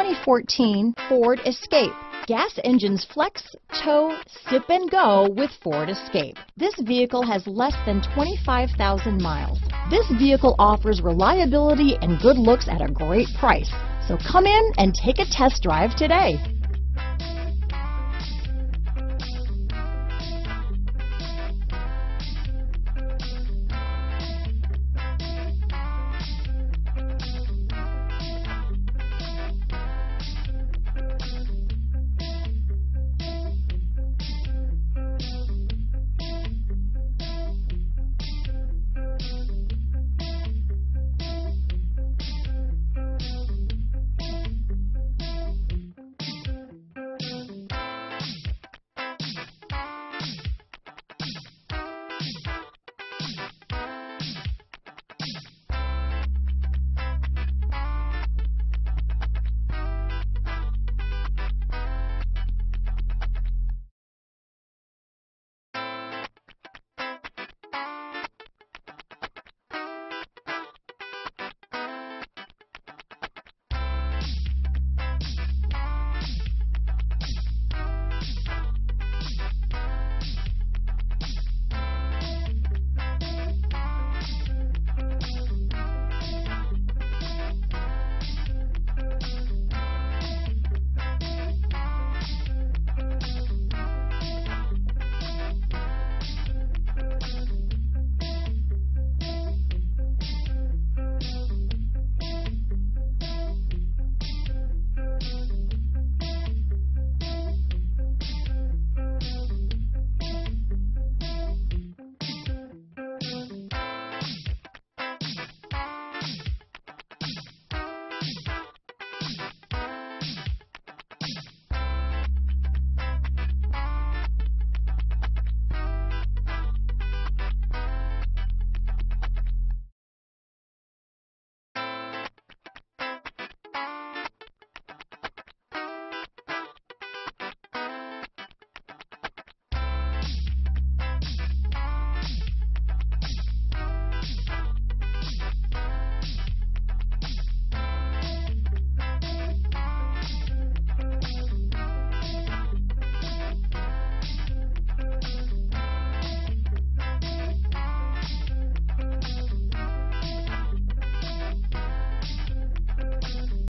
2014 Ford Escape. Gas engines flex, tow, sip and go with Ford Escape. This vehicle has less than 25,000 miles. This vehicle offers reliability and good looks at a great price. So come in and take a test drive today.